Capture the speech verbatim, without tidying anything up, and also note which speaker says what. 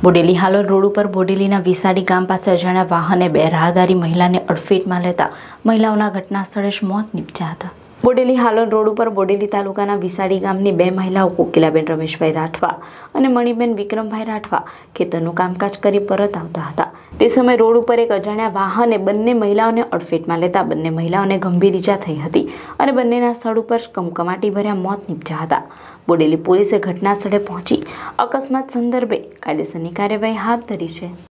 Speaker 1: Bodeli Halol road ઉપર બોડેલીના વિસાડી ગામ પાસે અજાણ્યા વાહને બે રાહદારી મહિલાને અડફેટમાં લેતા મહિલાઓના ઘટના સ્થળે જ મોત નીપજ્યા હતા। બોડેલી હાલોલ રોડ ઉપર બોડેલી તાલુકાના વિસાડી ગામની બે મહિલાઓ કોકિલાબેન રમેશભાઈ રાઠવા અને મણિબેન વિક્રમભાઈ રાઠવા ખેતરનું કામકાજ કરી પરત આવતા હતા। તે સમયે રોડ ઉપર એક અજાણ્યા વાહને બંને મહિલાઓને અડફેટમાં લેતા બંને મહિલાઓને ગંભીર ઈજા થઈ હતી અને બંનેના સ્થળ ઉપર કમકમાટી ભર્યા મોત નીપજ્યા હતા। બોડેલી પોલીસે ઘટના સ્થળે પહોંચી અકસ્માત સંદર્ભે કાયદેસરની કાર્યવાહી હાથ ધરી છે।